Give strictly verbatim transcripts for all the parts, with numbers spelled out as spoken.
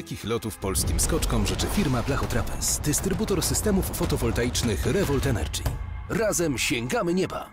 Dalekich lotów polskim skoczkom życzy firma Blachotrapez, dystrybutor systemów fotowoltaicznych Revolt Energy. Razem sięgamy nieba!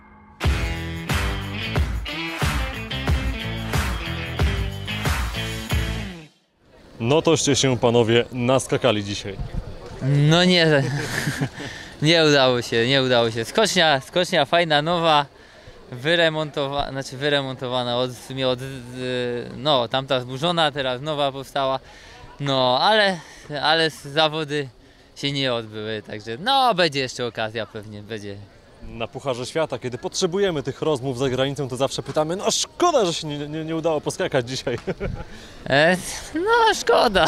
No toście się panowie naskakali dzisiaj. No nie, nie udało się, nie udało się. Skocznia, skocznia fajna, nowa, wyremontowana, znaczy wyremontowana od, w sumie od, no tamta zburzona, teraz nowa powstała. No ale, ale zawody się nie odbyły, także no będzie jeszcze okazja, pewnie będzie. Na Pucharze Świata, kiedy potrzebujemy tych rozmów za granicą, to zawsze pytamy, no szkoda, że się nie, nie, nie udało poskakać dzisiaj. E, no szkoda,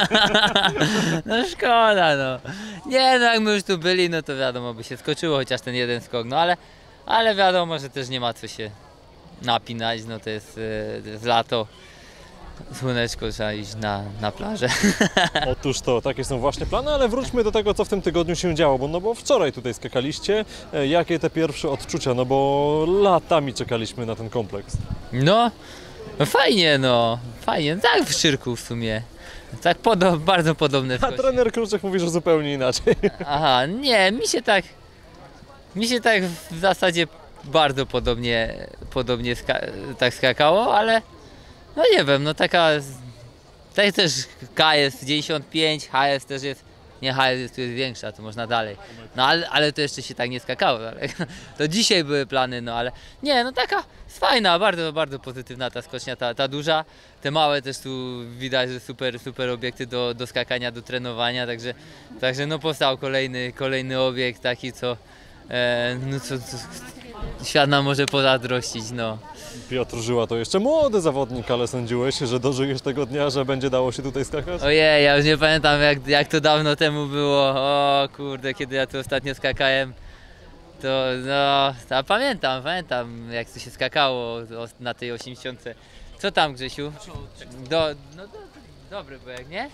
no szkoda, no. Nie no, jak my już tu byli, no to wiadomo, by się skoczyło chociaż ten jeden skok, no ale, ale wiadomo, że też nie ma co się napinać, no to jest, to jest lato. Słoneczko, trzeba iść na, na plażę. Otóż to, takie są właśnie plany, ale wróćmy do tego, co w tym tygodniu się działo, bo, no bo wczoraj tutaj skakaliście. Jakie te pierwsze odczucia, no bo latami czekaliśmy na ten kompleks. No, no fajnie, no, fajnie, tak w Szczyrku w sumie. Tak podo bardzo podobne A skocznie. trener Kruczek mówi, że zupełnie inaczej. Aha, nie, mi się tak, mi się tak w zasadzie bardzo podobnie, podobnie ska tak skakało, ale no nie wiem, no taka, tak też K jest dziewięćdziesiąt pięć, H S też jest, nie H S jest, tu jest większa, to można dalej. No ale, ale to jeszcze się tak nie skakało, to dzisiaj były plany, no ale nie, no taka jest fajna, bardzo, bardzo pozytywna ta skocznia, ta, ta duża, te małe też tu widać, że super, super obiekty do, do skakania, do trenowania, także, także no powstał kolejny, kolejny obiekt taki, co, e, no co, co świat nam może pozazdrościć, no. Piotr Żyła to jeszcze młody zawodnik, ale sądziłeś, że dożyjesz tego dnia, że będzie dało się tutaj skakać? Ojej, ja już nie pamiętam jak, jak to dawno temu było. O kurde, kiedy ja tu ostatnio skakałem, to no, a pamiętam, pamiętam jak to się skakało na tej osiemdziesiątce. Co tam, Grzesiu? Do, no do, dobry byłek, nie?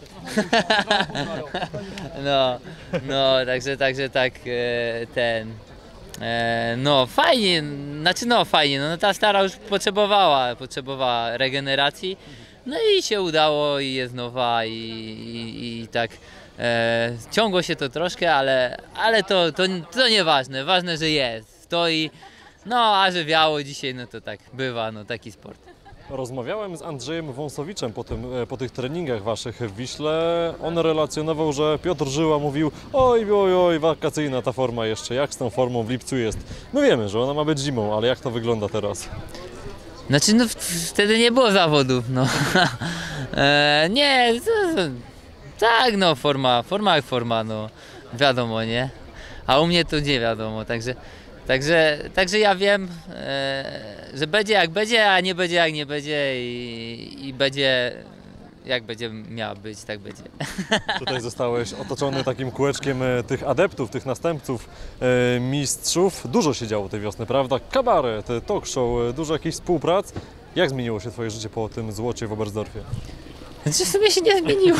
No, no, także, także tak e, ten. E, no fajnie, znaczy no fajnie, no ta stara już potrzebowała, potrzebowała regeneracji, no i się udało i jest nowa i, i, i tak e, ciągło się to troszkę, ale, ale to, to, to nieważne, ważne, że jest, stoi, no a że wiało dzisiaj, no to tak bywa, no taki sport. Rozmawiałem z Andrzejem Wąsowiczem po, tym, po tych treningach waszych w Wiśle. On relacjonował, że Piotr Żyła mówił, oj, oj, oj, wakacyjna ta forma jeszcze, jak z tą formą w lipcu jest. My wiemy, że ona ma być zimą, ale jak to wygląda teraz? Znaczy no wtedy nie było zawodów, no. e, nie, to, to, tak no, forma, forma jak forma, no, wiadomo, nie? A u mnie to nie wiadomo, także Także, także ja wiem, e, że będzie jak będzie, a nie będzie jak nie będzie i, i będzie jak będzie miała być, tak będzie. Tutaj zostałeś otoczony takim kółeczkiem tych adeptów, tych następców e, mistrzów. Dużo się działo tej wiosny, prawda? Kabaret, talk show, dużo jakichś współprac. Jak zmieniło się twoje życie po tym złocie w Oberstdorfie? Znaczy w sumie się nie zmieniło.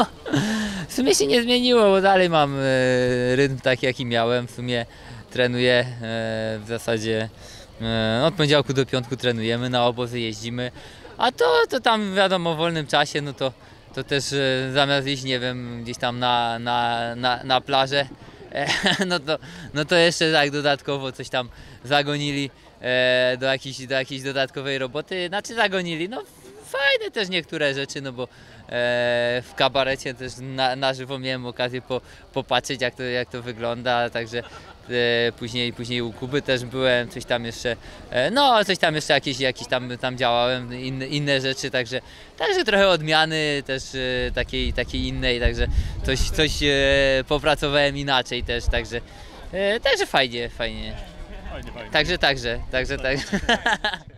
W sumie się nie zmieniło, bo dalej mam e, rytm taki jaki miałem. W sumie trenuję e, w zasadzie e, od poniedziałku do piątku trenujemy, na obozy jeździmy, a to, to tam wiadomo w wolnym czasie, no to, to też e, zamiast iść, nie wiem, gdzieś tam na, na, na, na plażę, e, no, to, no to jeszcze tak dodatkowo coś tam zagonili e, do, jakiejś, do jakiejś dodatkowej roboty, znaczy zagonili, no fajne też niektóre rzeczy, no bo e, w kabarecie też na, na żywo miałem okazję po, popatrzeć jak to, jak to wygląda, także e, później, później u Kuby też byłem, coś tam jeszcze, e, no coś tam jeszcze jakieś, jakieś tam, tam działałem, inne, inne rzeczy, także, także trochę odmiany też e, takiej, takiej innej, także coś, coś e, popracowałem inaczej też, także, e, także fajnie, fajnie. Fajnie, fajnie. Także, także, także, także.